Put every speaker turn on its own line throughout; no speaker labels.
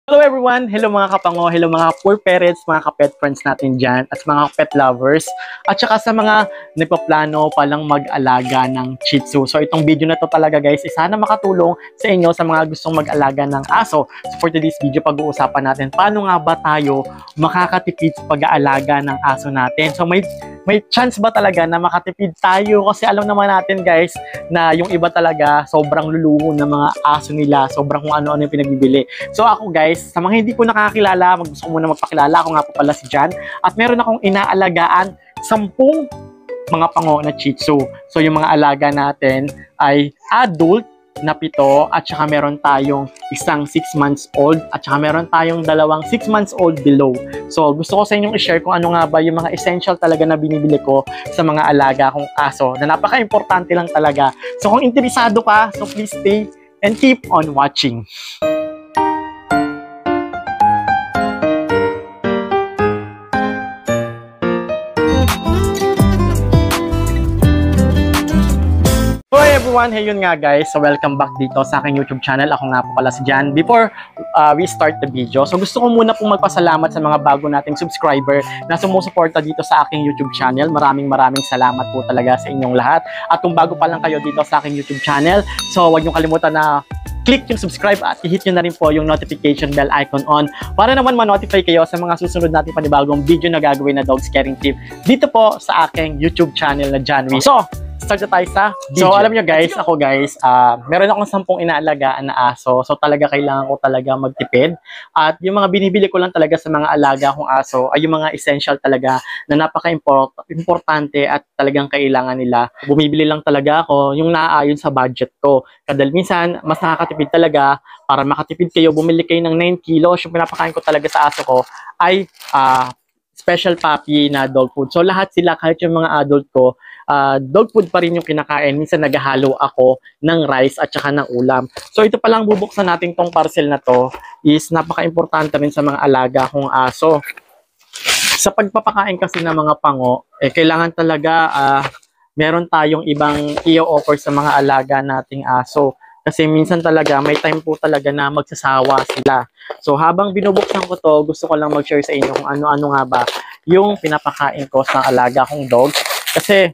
Hello everyone! Hello mga kapango, hello mga poor parents, mga ka-pet friends natin dyan, at mga pet lovers, at saka sa mga nagpaplano palang mag-alaga ng Shih Tzu. So itong video na to talaga guys, sana makatulong sa inyo sa mga gustong mag-alaga ng aso. So for today's video, pag-uusapan natin paano nga ba tayo makakatipid sa pag-aalaga ng aso natin. So may chance ba talaga na makatipid tayo? Kasi alam naman natin guys na yung iba talaga sobrang luluho ng mga aso nila, sobrang kung ano-ano yung pinagbibili. So ako guys, sa mga hindi ko nakakilala, gusto ko muna magpakilala. Ako nga po pala si Jan. At meron akong inaalagaan 10 mga pango na Shih Tzu. So yung mga alaga natin ay adult na 7 at saka meron tayong isang 6 months old at saka meron tayong dalawang 6 months old below. So gusto ko sa inyong i-share kung ano nga ba yung mga essential talaga na binibili ko sa mga alaga kong aso na napaka-importante lang talaga. So kung interesado ka, so please stay and keep on watching. Everyone, hey yun nga guys, so welcome back dito sa aking YouTube channel. Ako nga po pala si Jan. Before we start the video, so gusto ko muna pong magpasalamat sa mga bago nating subscriber na sumusuporta dito sa aking YouTube channel. Maraming salamat po talaga sa inyong lahat. At kung bago pa lang kayo dito sa aking YouTube channel, so huwag niyong kalimutan na click yung subscribe at i-hit nyo na rin po yung notification bell icon on para naman ma-notify kayo sa mga susunod natin panibagong video na gagawin na dog scaring tip dito po sa aking YouTube channel na Janwy. So, start na tayo sa video. So, alam nyo guys, ako guys, meron akong 10 inaalagaan na aso. So, talaga kailangan ko talaga magtipid. At yung mga binibili ko lang talaga sa mga alaga kong aso ay yung mga essential talaga na napaka-importante at talagang kailangan nila. Bumibili lang talaga ako yung naaayon sa budget ko. Kadal minsan, mas nakakatipid talaga. Para makatipid kayo, bumili kayo ng 9 kilos. Yung pinapakain ko talaga sa aso ko ay special puppy na dog food. So, lahat sila, kahit yung mga adult ko, dog food pa rin yung kinakain. Minsan naghahalo ako ng rice at saka ng ulam. So ito pa lang bubuksan natin tong parcel na to is napaka-importante rin sa mga alaga kong aso. Sa pagpapakain kasi ng mga pango, kailangan talaga meron tayong ibang i-offer sa mga alaga nating aso. Kasi minsan talaga may time po talaga na magsasawa sila. So habang binubuksan ko to, gusto ko lang mag-share sa inyo kung ano-ano nga ba yung pinapakain ko sa alaga kong dog. Kasi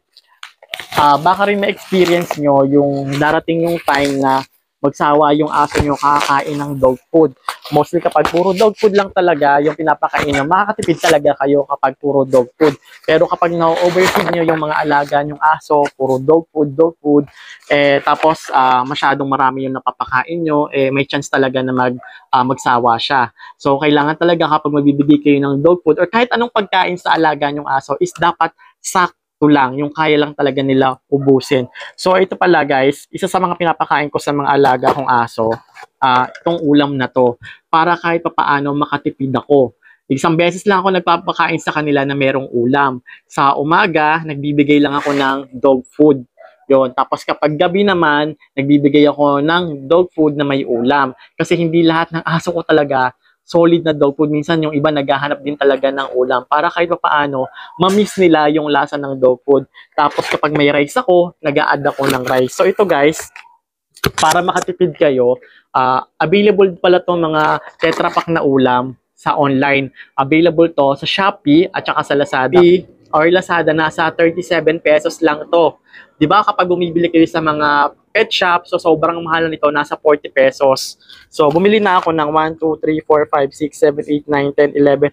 baka rin ma-experience nyo yung darating yung time na magsawa yung aso nyo kakakain ng dog food. Mostly kapag puro dog food lang talaga yung pinapakain nyo, makakatipid talaga kayo kapag puro dog food. Pero kapag na-overfeed nyo yung mga alaga nyong aso, puro dog food, tapos masyadong marami yung napapakain nyo, may chance talaga na magsawa siya. So kailangan talaga kapag magbibigay kayo ng dog food or kahit anong pagkain sa alaga nyong aso is dapat sakto lang, yung kaya lang talaga nila ubusin. So ito pala guys, isa sa mga pinapakain ko sa mga alaga kong aso, itong ulam na to, para kahit papaano makatipid ako. Isang beses lang ako nagpapakain sa kanila na merong ulam. Sa umaga, nagbibigay lang ako ng dog food. Yon. Tapos kapag gabi naman, nagbibigay ako ng dog food na may ulam. Kasi hindi lahat ng aso ko talaga solid na dog food. Minsan yung iba naghahanap din talaga ng ulam para kahit pa paano ma-miss nila yung lasa ng dog food. Tapos kapag may rice ako, nag-a-add ako ng rice. So ito guys, para makatipid kayo, available pala itong mga Tetra Pak na ulam sa online. Available to sa Shopee at saka sa Lazada. Or Lazada, nasa 37 pesos lang to. Diba kapag bumibili kayo sa mga pet shop, so sobrang mahal nito, nasa 40 pesos. So bumili na ako ng 1, 2, 3, 4, 5, 6, 7, 8, 9, 10, 11,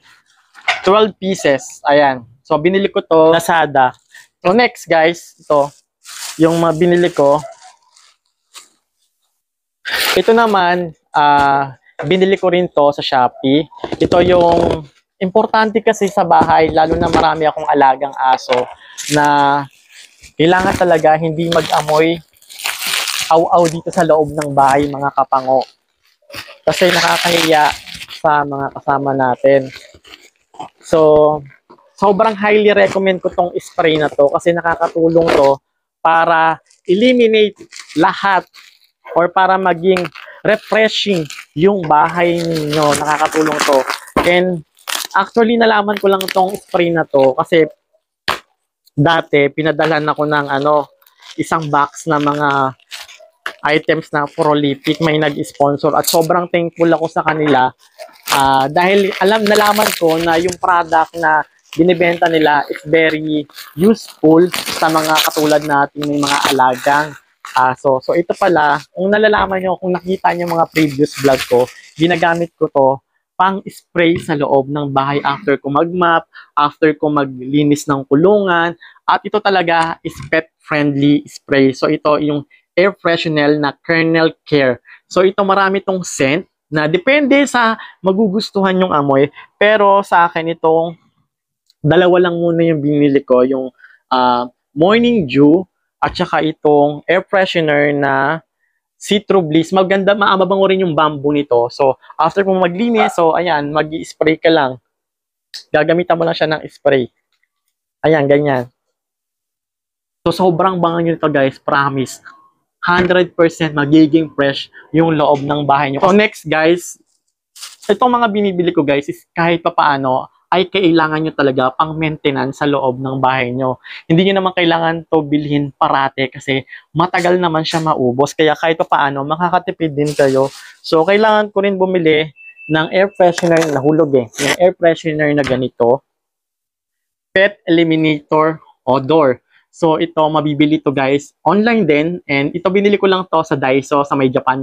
12 pieces. Ayan. So binili ko to Lazada. So next guys, ito yung mga binili ko. Ito naman, binili ko rin to sa Shopee. Ito yung importante kasi sa bahay, lalo na marami akong alagang aso na kailangan talaga hindi mag-amoy aw-aw dito sa loob ng bahay, mga kapango. Kasi nakakahiya sa mga kasama natin. So, sobrang highly recommend ko tong spray na to kasi nakakatulong to para eliminate lahat or para maging refreshing yung bahay ninyo. Nakakatulong to. And actually, nalaman ko lang tong spray na to kasi dati pinadalhan ako ng isang box na mga items na prolific, may nag-sponsor at sobrang thankful ako sa kanila dahil nalaman ko na yung product na binibenta nila is very useful sa mga katulad natin may mga alagang aso. So ito pala, kung nalalaman nyo, kung nakita nyo mga previous vlog ko, ginagamit ko to pang spray sa loob ng bahay after ko mag-mop, after ko maglinis ng kulungan, at ito talaga is pet-friendly spray. So ito yung air freshener na Kernel Care. So ito marami tong scent na depende sa magugustuhan yung amoy. Pero sa akin itong dalawa lang muna yung binili ko, yung Morning Dew at saka itong air freshener na Citro Bliss. Maganda, maamabango rin yung bamboo nito. So after mo maglinis, so ayan, mag-i-spray ka lang. Gagamitan mo lang siya ng spray. Ayan, ganyan. So sobrang bango nyo nito guys, promise. 100% magiging fresh yung loob ng bahay nyo. So next guys, itong mga binibili ko guys is kahit papaano ay kailangan nyo talaga pang maintenance sa loob ng bahay nyo. Hindi nyo naman kailangan to bilhin parate kasi matagal naman siya maubos. Kaya kahit papaano makakatipid din kayo. So kailangan ko rin bumili ng air freshener na hulog yung air freshener na ganito. Pet Eliminator Odor. So ito mabibili to guys online din, and ito binili ko lang to sa Daiso sa may Japan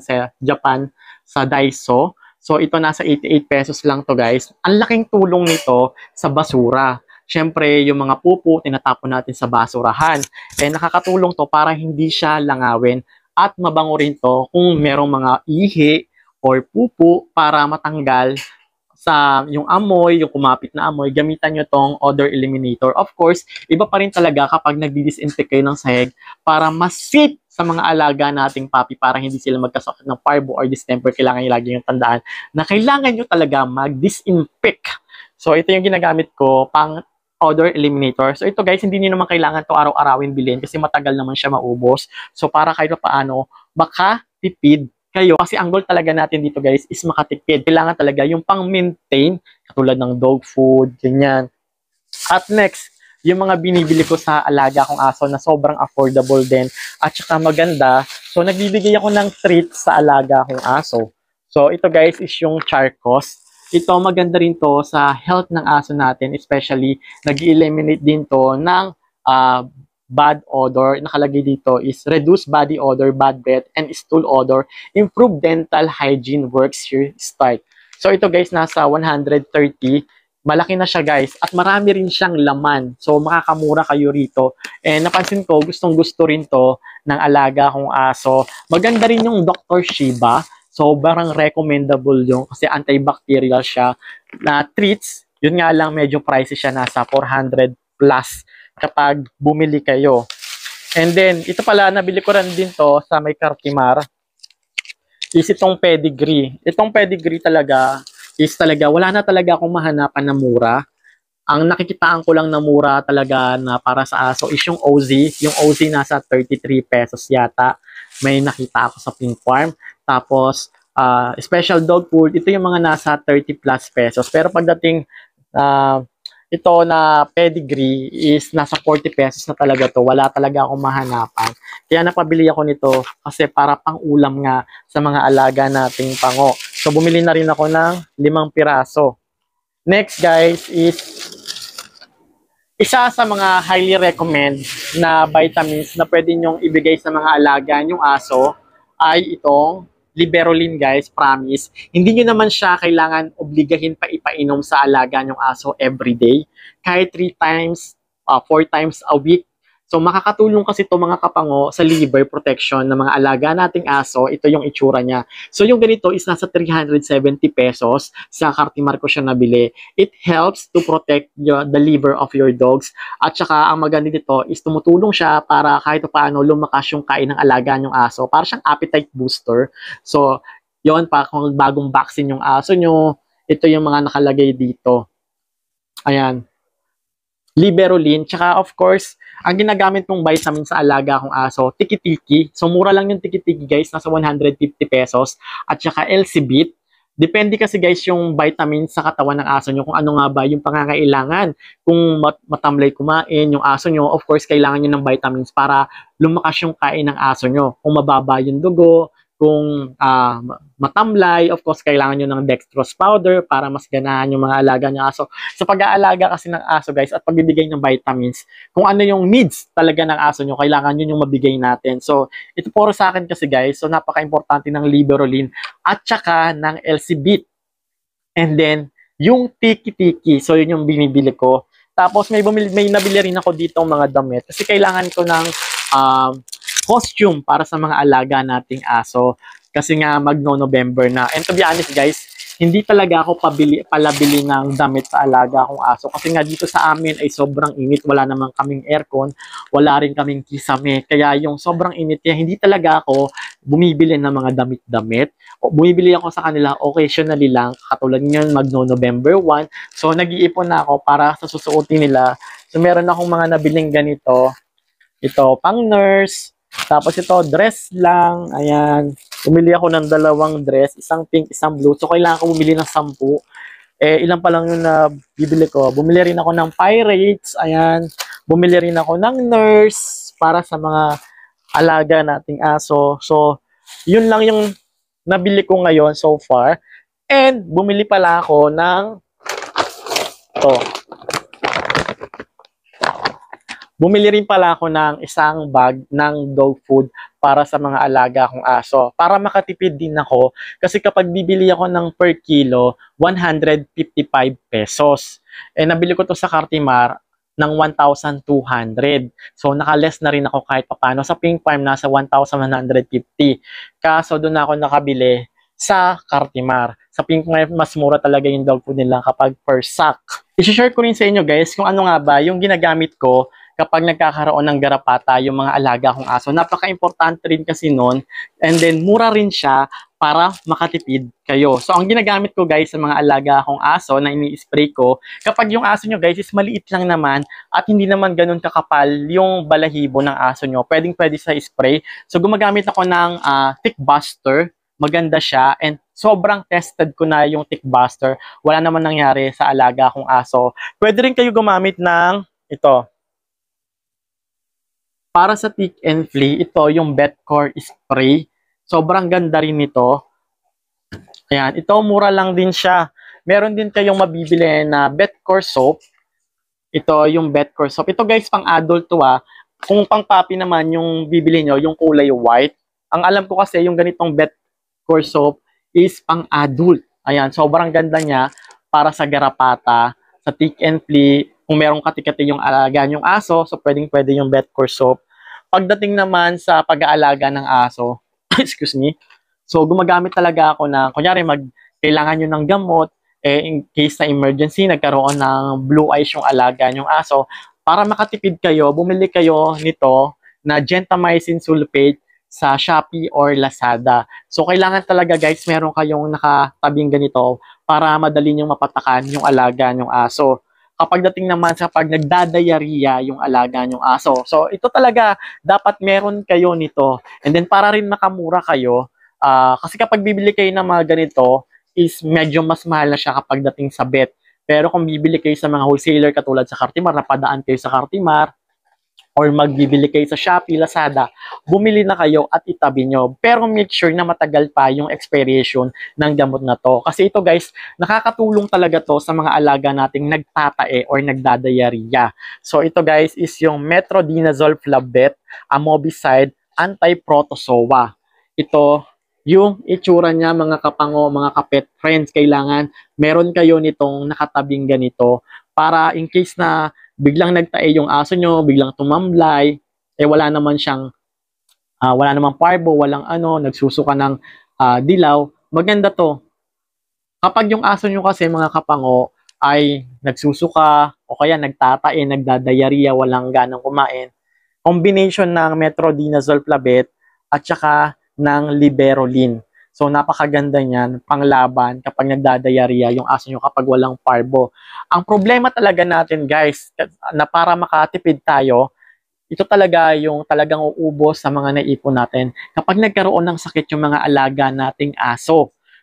sa Daiso. So ito nasa 88 pesos lang to guys. Ang laking tulong nito sa basura. Syempre yung mga pupo tinatapon natin sa basurahan. Eh nakakatulong to para hindi siya langawin at mabango rin to kung merong mga ihi or pupo para matanggal sa yung amoy, yung kumapit na amoy, gamitan nyo tong odor eliminator. Of course, iba pa rin talaga kapag nagdi-disinfect kayo ng sahig para mas safe sa mga alaga nating puppy para hindi sila magkasakit ng parvo or distemper. Kailangan nyo lagi yung tandaan na kailangan nyo talaga mag-disinfect. So, ito yung ginagamit ko pang odor eliminator. So, ito guys, hindi nyo naman kailangan to araw-arawin bilhin kasi matagal naman siya maubos. So, para kahit paano, baka tipid kayo. Kasi ang goal talaga natin dito guys is makatipid. Kailangan talaga yung pang-maintain, katulad ng dog food, ganyan. At next, yung mga binibili ko sa alaga kong aso na sobrang affordable din at saka maganda. So, nagbibigay ako ng treat sa alaga kong aso. So, ito guys is yung Charcos. Ito maganda rin to sa health ng aso natin, especially nag-eliminate din to ng bad odor. Nakalagay dito is reduce body odor, bad breath, and stool odor. Improve dental hygiene works here start. So ito guys, nasa 130. Malaki na siya guys. At marami rin siyang laman. So makakamura kayo rito. And napansin ko, gustong gusto rin to ng alaga kong aso. Maganda rin yung Dr. Shiba. Sobrang recommendable yung kasi antibacterial siya na treats. Yun nga lang, medyo pricey siya. Nasa 400 plus kapag bumili kayo. And then, ito pala, nabili ko rin din to sa may Cartimar. Is itong pedigree. Itong pedigree talaga, is talaga, wala na talaga akong mahanapan na mura. Ang nakikitaan ko lang na mura talaga na para sa aso is yung OZ. Yung OZ nasa 33 pesos yata. May nakita ako sa Pink Farm. Tapos, special dog food, ito yung mga nasa 30 plus pesos. Pero pagdating, ito na pedigree is nasa 40 pesos na talaga to. Wala talaga akong mahanapan. Kaya napabili ako nito kasi para pang ulam nga sa mga alaga nating pango. So bumili na rin ako ng 5 piraso. Next guys is isa sa mga highly recommend na vitamins na pwede nyong ibigay sa mga alaga nyong aso ay itong Liberolin guys, promise. Hindi nyo naman siya kailangan obligahin pa ipainom sa alaga nyong aso everyday. Kahit 3 times, 4 times a week. So makakatulong kasi ito mga kapango sa liver protection ng mga alaga nating aso. Ito yung itsura niya. So yung ganito is nasa 370 pesos. Sa Cartimar ko siya nabili. It helps to protect the liver of your dogs. At saka ang maganda dito is tumutulong siya para kahit paano lumakas yung kain ng alaga nyong aso. Para siyang appetite booster. So yon pa kung bagong vaccine yung aso nyo. Ito yung mga nakalagay dito. Ayan. Liberolin. Tsaka of course, ang ginagamit mong vitamin sa alaga kong aso, tiki-tiki. So mura lang yung tiki-tiki guys, nasa 150 pesos. At tsaka Elsibit Depende kasi guys yung vitamins sa katawan ng aso nyo kung ano nga ba yung pangangailangan. Kung matamlay kumain yung aso nyo, of course, kailangan nyo ng vitamins para lumakas yung kain ng aso nyo. Kung mababa yung dugo, kung matamlay, of course, kailangan nyo ng dextrose powder para mas ganahan yung mga alaga ng aso. Sa pag-aalaga kasi ng aso, guys, at pagbibigay ng vitamins, kung ano yung needs talaga ng aso nyo, kailangan yun yung mabigay natin. So, ito puro sa akin kasi, guys. So, napaka-importante ng Liberolin at saka ng LC-Bit. And then, yung tiki-tiki. So, yun yung binibili ko. Tapos, may nabili rin ako dito mga damit kasi kailangan ko ng costume para sa mga alaga nating aso kasi nga magno-November na. And to be honest guys, hindi talaga ako palabili ng damit sa alaga kong aso kasi nga dito sa amin ay sobrang init, wala namang kaming aircon, wala rin kaming kisame, kaya yung sobrang init niya, hindi talaga ako bumibili ng mga damit-damit. Bumibili ako sa kanila occasionally lang, katulad ngayon magno-November 1, so nag-iipon na ako para sa susuotin nila. So meron akong mga nabiling ganito, ito pang nurse, tapos ito, dress lang. Ayan. Bumili ako ng 2 dress. Isang pink, isang blue. So, kailangan ko bumili ng 10. Ilan pa lang yung bibili ko. Bumili rin ako ng pirates. Ayan. Bumili rin ako ng nurse para sa mga alaga nating aso. So, yun lang yung nabili ko ngayon so far. And, bumili pala ako ng to. Bumili rin pala ako ng isang bag ng dog food para sa mga alaga kong aso. Para makatipid din ako kasi kapag bibili ako ng per kilo, 155 pesos. Nabili ko to sa Cartimar ng 1,200. So, naka-less na rin ako kahit papano. Sa Pink Farm, nasa 1,150. Kaso, doon ako nakabili sa Cartimar. Sa Pink Farm, mas mura talaga yung dog food nila kapag per sack. I-share ko rin sa inyo guys kung ano nga ba yung ginagamit ko kapag nagkakaroon ng garapata yung mga alaga kong aso. Napaka-importante rin kasi nun. And then, mura rin siya para makatipid kayo. So, ang ginagamit ko guys sa mga alaga kong aso na ini-spray ko, kapag yung aso nyo guys is maliit lang naman at hindi naman ganun kakapal yung balahibo ng aso nyo, pwedeng-pwede sa spray. So, gumagamit ako ng Tick Buster. Maganda siya and sobrang tested ko na yung Tick Buster. Wala naman nangyari sa alaga kong aso. Pwede rin kayo gumamit ng ito. Para sa tick and flea, ito yung Betcore spray. Sobrang ganda rin nito. Ayan, ito mura lang din siya. Meron din kayong mabibili na Betcore soap. Ito yung Betcore soap. Ito guys, pang adult to Kung pang puppy naman yung bibili nyo, yung kulay white. Ang alam ko kasi yung ganitong Betcore soap is pang adult. Ayan, sobrang ganda niya para sa garapata, sa tick and flea. Kung merong katikati yung alaga yung aso, so pwedeng-pwede yung Betcore soap. Pagdating naman sa pag-aalaga ng aso, excuse me, so gumagamit talaga ako ng, kunyari kailangan nyo ng gamot, in case na emergency, nagkaroon ng blue eyes yung alaga yung aso, para makatipid kayo, bumili kayo nito na gentamicin sulfate sa Shopee or Lazada. So kailangan talaga guys, meron kayong nakatabing ganito para madali nyo mapatakan yung alaga yung aso. Kapag dating naman sa pag nagdadayariya yung alaga yung aso. So, ito talaga, dapat meron kayo nito. And then, para rin makamura kayo, kasi kapag bibili kayo ng mga ganito, is medyo mas mahal na siya kapag dating sa vet. Pero kung bibili kayo sa mga wholesaler katulad sa Cartimar, napadaan kayo sa Cartimar, or magbibili kayo sa Shopee, Lazada, bumili na kayo at itabi nyo. Pero make sure na matagal pa yung expiration ng gamot na to. Kasi ito guys, nakakatulong talaga to sa mga alaga nating nagtatae or nagdadayariya. So ito guys is yung Metronidazole Flabet, Amobicide, Anti-Protozoa. Ito, yung itsura niya mga kapango, mga kapet friends, kailangan meron kayo nitong nakatabing ganito para in case na biglang nagtae yung aso nyo, biglang tumamlay, wala naman siyang, wala namang parbo, walang nagsusuka ng dilaw, maganda to. Kapag yung aso nyo kasi mga kapango ay nagsusuka o kaya nagtatae, nagdadayariya, walang ganang kumain, combination ng Metronidazole Flabet at saka ng Liberolin. So, napakaganda niyan, panglaban kapag nagdadayariya yung aso nyo kapag walang parbo. Ang problema talaga natin, guys, na para makatipid tayo, ito talaga yung talagang uubos sa mga naipon natin kapag nagkaroon ng sakit yung mga alaga nating aso.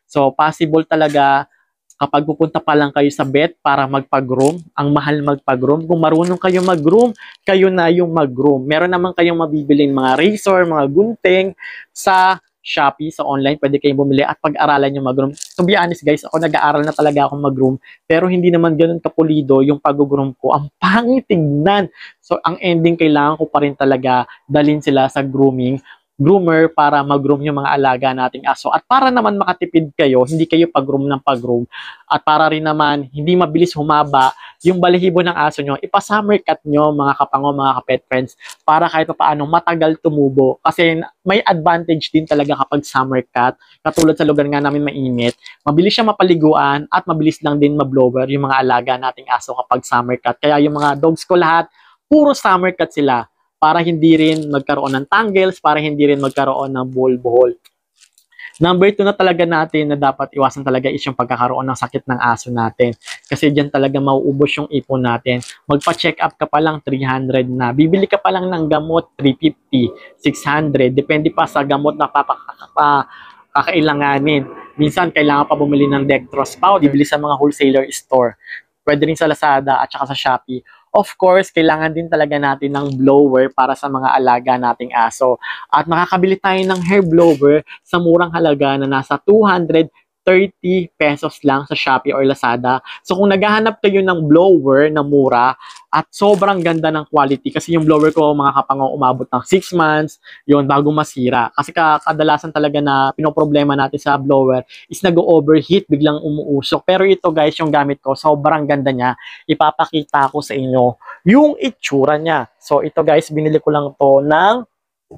So, possible talaga kapag pupunta pa lang kayo sa vet para magpa-groom, ang mahal magpa-groom. Kung marunong kayo mag-groom, kayo na yung mag-groom. Meron naman kayong mabibiling mga razor, mga gunting sa Shopee, sa online, pwede kayong bumili at pag-aralan yung mag-groom. To be honest guys, ako nag-aaral na talaga akong mag-groom, pero hindi naman ganun kapulido yung pag-groom ko. Ang pangit tignan. So, ang ending, kailangan ko pa rin talaga dalhin sila sa groomer para mag-groom yung mga alaga nating aso. At para naman makatipid kayo, hindi kayo pag-groom ng pag-groom. At para rin naman, hindi mabilis humaba yung balahibo ng aso nyo, ipa-summer cut nyo, mga kapango, mga ka-pet friends, para kahit paano matagal tumubo. Kasi may advantage din talaga kapag summer cut. Katulad sa lugar nga namin mainit, mabilis siya mapaliguan at mabilis lang din mablower yung mga alaga nating aso kapag summer cut. Kaya yung mga dogs ko lahat, puro summer cut sila para hindi rin magkaroon ng tangles, para hindi rin magkaroon ng buhol-buhol. Number 2 na talaga natin na dapat iwasan talaga is yung pagkakaroon ng sakit ng aso natin. Kasi diyan talaga mauubos yung ipon natin. Magpa-check up ka pa lang 300 na. Bibili ka pa lang ng gamot 350, 600. Depende pa sa gamot na kakailanganin. Minsan kailangan pa bumili ng dextrose powder, bibili sa mga wholesaler store. Pwede rin sa Lazada at saka sa Shopee. Of course, kailangan din talaga natin ng blower para sa mga alaga nating aso. At makakabili tayo ng hair blower sa murang halaga na nasa 230 pesos lang sa Shopee or Lazada. So kung naghahanap kayo ng blower na mura at sobrang ganda ng quality, kasi yung blower ko mga kapango umabot ng 6 months yun bago masira. Kasi kadalasan talaga na pinoproblema natin sa blower is nag-overheat, biglang umuusok. Pero ito guys, yung gamit ko, sobrang ganda niya. Ipapakita ko sa inyo yung itsura niya. So ito guys, binili ko lang to ng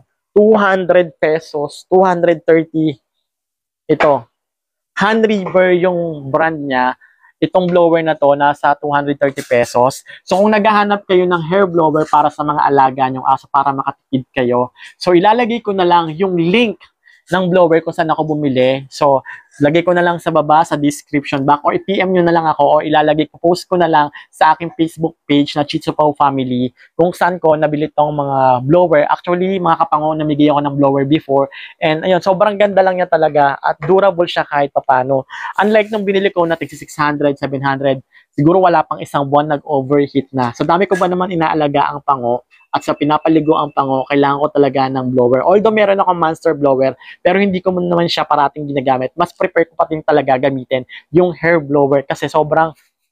200 pesos, 230. Ito, Han River yung brand niya. Itong blower na to, nasa 230 pesos. So kung naghahanap kayo ng hair blower para sa mga alaga nyong aso para makatipid kayo, so ilalagay ko na lang yung link ng blower kung saan ako bumili. So, lagay ko na lang sa baba sa description box or i-PM nyo na lang ako o ilalagay ko, post ko na lang sa aking Facebook page na Chitsupao Family kung saan ko nabili tong mga blower. Actually, mga kapango, namigay ako ng blower before. And ayun, sobrang ganda lang niya talaga at durable siya kahit papano. Unlike nung binili ko na tig 600, 700, siguro wala pang isang buwan nag-overheat na. So, dami ko ba naman inaalaga ang pango at sa pinapaligo ang pango, kailangan ko talaga ng blower. Although meron akong monster blower, pero hindi ko naman siya parating ginagamit. Mas prefer ko pa din talaga gamitin yung hair blower kasi sobrang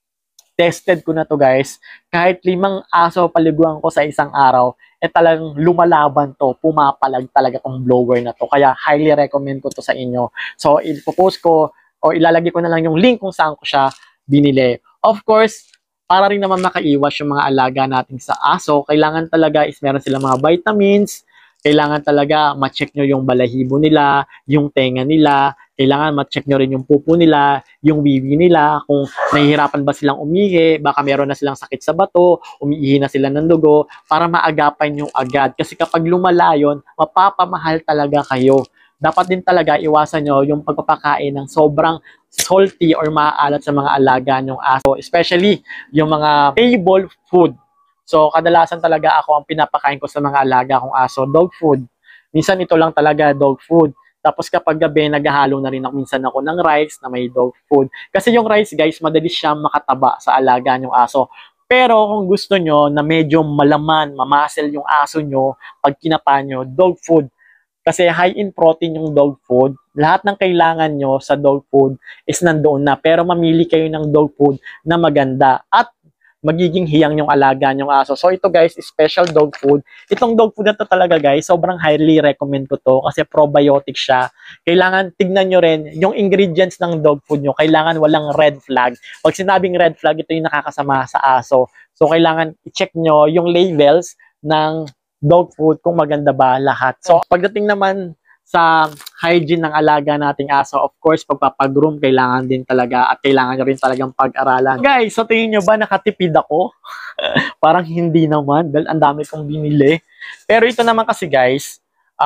tested ko na to guys. Kahit 5 aso paliguan ko sa isang araw, talagang lumalaban to, pumapalag talaga tong blower na to. Kaya highly recommend ko to sa inyo. So, ipopost ko o ilalagay ko na lang yung link kung saan ko siya binili. Of course, para rin naman makaiwas yung mga alaga natin sa aso, kailangan talaga is meron silang mga vitamins, kailangan talaga ma-check nyo yung balahibo nila, yung tenga nila, kailangan ma-check nyo rin yung pupo nila, yung bibi nila, kung nahihirapan ba silang umihi, baka meron na silang sakit sa bato, umiihi na sila ng dugo, para maagapan yung agad. Kasi kapag lumala yun, mapapamahal talaga kayo. Dapat din talaga iwasan nyo yung pagpapakain ng sobrang salty or maaalat sa mga alaga nyong aso, especially yung mga table food. So, kadalasan talaga ako ang pinapakain ko sa mga alaga kong aso, dog food. Minsan ito lang talaga, dog food. Tapos kapag gabi, naghahalo na rin ako minsan ako ng rice na may dog food. Kasi yung rice, guys, madali siyang makataba sa alaga nyong aso. Pero kung gusto nyo na medyo malaman, mamasel yung aso nyo, pag kinapa nyo, dog food. Kasi high in protein yung dog food. Lahat ng kailangan nyo sa dog food is nandoon na. Pero mamili kayo ng dog food na maganda. At magiging hiyang yung alaga yung aso. So ito guys, special dog food. Itong dog food na to talaga guys, sobrang highly recommend ko to kasi probiotic siya. Kailangan tignan nyo rin yung ingredients ng dog food nyo. Kailangan walang red flag. Pag sinabing red flag, ito yung nakakasama sa aso. So kailangan i-check nyo yung labels ng dog food kung maganda ba lahat. So pagdating naman sa hygiene ng alaga nating aso, of course, pagpapagroom, kailangan din talaga at kailangan nyo rin talagang pag-aralan. Guys, sa tingin nyo ba nakatipid ako? Parang hindi naman, dahil ang dami kong binili. Pero ito naman kasi guys,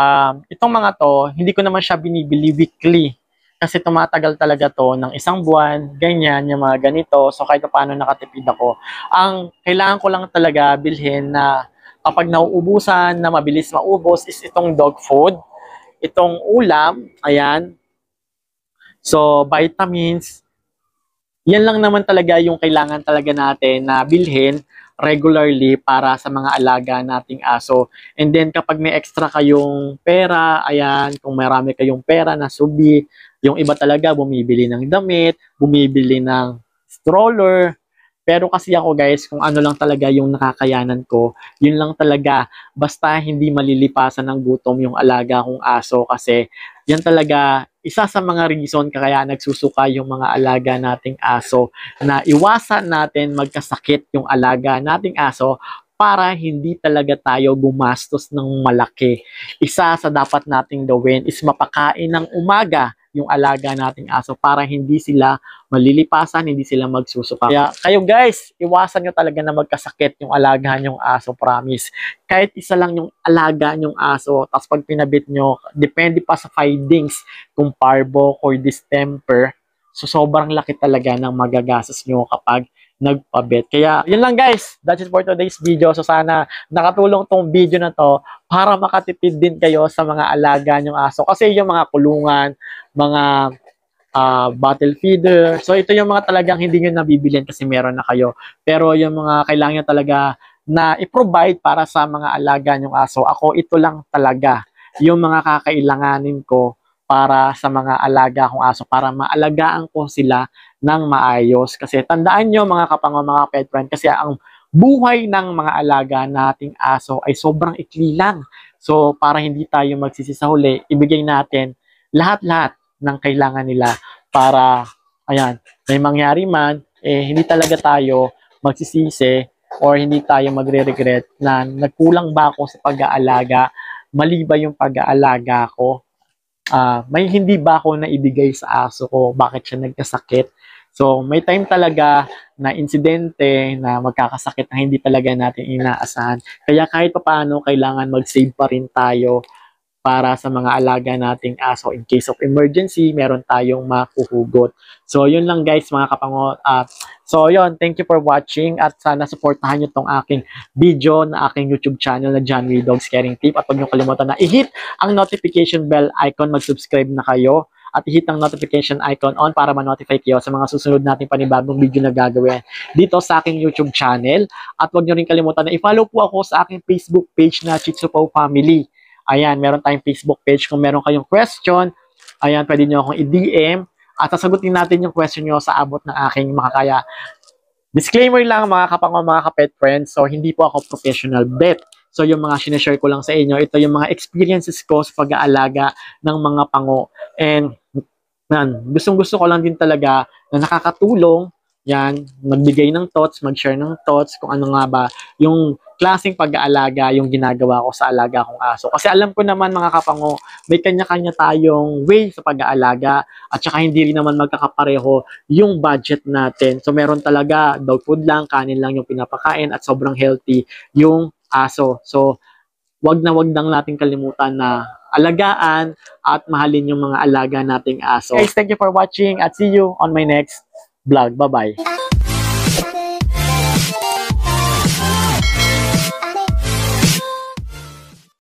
itong mga to, hindi ko naman siya binibili weekly. Kasi tumatagal talaga to ng isang buwan, ganyan, yung mga ganito. So kahit paano nakatipid ako. Ang kailangan ko lang talaga bilhin na kapag nauubusan, na mabilis maubos, is itong dog food. Itong ulam, ayan, So, vitamins, yan lang naman talaga yung kailangan talaga natin na bilhin regularly para sa mga alaga nating aso. And then kapag may extra kayong pera, ayan, kung marami kayong pera na subi, yung iba talaga bumibili ng damit, bumibili ng stroller. Pero kasi ako guys, kung ano lang talaga yung nakakayanan ko, yun lang talaga. Basta hindi malilipasan ng gutom yung alaga kong aso kasi yan talaga isa sa mga reason kaya nagsusuka yung mga alaga nating aso na iwasan natin magkasakit yung alaga nating aso para hindi talaga tayo gumastos ng malaki. Isa sa dapat nating gawin is mapakain ng umaga yung alaga nating aso para hindi sila malilipasan, hindi sila magsusuka. Kaya kayo guys, iwasan nyo talaga na magkasakit yung alaga nyong aso, promise. Kahit isa lang yung alaga nyong aso, tapos pag pinabit nyo, depende pa sa findings kung parvo or distemper. So, sobrang laki talaga ng magagastos nyo kapag nagpabit. Kaya, yun lang guys. That's it for today's video. So, sana nakatulong tong video na to para makatipid din kayo sa mga alaga nyong aso. Kasi yung mga kulungan, mga bottle feeder. So, ito yung mga talagang hindi nyo nabibilin kasi meron na kayo. Pero yung mga kailangan nyo talaga na i-provide para sa mga alaga nyong aso. Ako, ito lang talaga yung mga kakailanganin ko para sa mga alaga kong aso, para maalagaan ko sila ng maayos. Kasi tandaan nyo mga kapango, mga pet friend, kasi ang buhay ng mga alaga nating aso ay sobrang ikli lang. So, para hindi tayo magsisi sa huli, ibigay natin lahat-lahat ng kailangan nila para, ayan, may mangyari man, hindi talaga tayo magsisisi or hindi tayo magre-regret na nagkulang ba ako sa pag-aalaga, mali ba yung pag-aalaga ko, may hindi ba ako naibigay sa aso ko, bakit siya nagkasakit. So, may time talaga na insidente na magkakasakit na hindi talaga natin inaasahan. Kaya kahit papaano, kailangan mag-save pa rin tayo para sa mga alaga nating aso. In case of emergency, meron tayong makuhugot. So, yun lang guys mga kapango. So, yun. Thank you for watching at sana supportahan nyo tong aking video na aking YouTube channel na John Ray Dogs Caring Tip. At huwag nyo kalimutan na i-hit ang notification bell icon. Mag-subscribe na kayo at i-hit ang notification icon on para ma-notify kayo sa mga susunod nating panibagong video na gagawin dito sa aking YouTube channel. At huwag nyo rin kalimutan na i-follow po ako sa aking Facebook page na Chitsupo Family. Ayan, meron tayong Facebook page. Kung meron kayong question, ayan, pwede nyo akong i-DM at sasagutin natin yung question nyo sa abot ng aking makakaya. Disclaimer lang mga kapango, mga ka-pet friends. So, hindi po ako professional vet. So, yung mga sinashare ko lang sa inyo, ito yung mga experiences ko sa pag-aalaga ng mga pango. And, gustong-gusto ko lang din talaga na nakakatulong, yan, magbigay ng thoughts, mag-share ng thoughts, kung ano nga ba yung klaseng pag-aalaga yung ginagawa ko sa alaga kong aso. Kasi alam ko naman mga kapango, may kanya-kanya tayong way sa pag-aalaga at saka hindi rin naman magkakapareho yung budget natin. So meron talaga dog food lang, kanin lang yung pinapakain at sobrang healthy yung aso. So wag nang natin kalimutan na alagaan at mahalin yung mga alaga nating aso. Guys, thank you for watching at see you on my next vlog. Bye-bye.